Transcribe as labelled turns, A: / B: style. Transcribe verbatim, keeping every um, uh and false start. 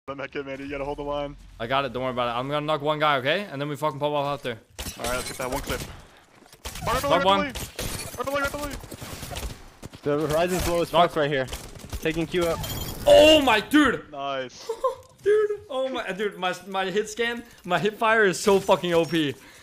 A: The mech kit, man. You gotta hold the line.
B: I got it. Don't worry about it. I'm gonna knock one guy, okay? And then we fucking pop off out there.
A: All right, let's get that one clip.
B: Knock one.
C: The horizon's low as fuck right here. Taking Q up.
B: Oh my dude.
A: Nice.
B: Dude. Oh my dude. My my hit scan. My hip fire is so fucking O P.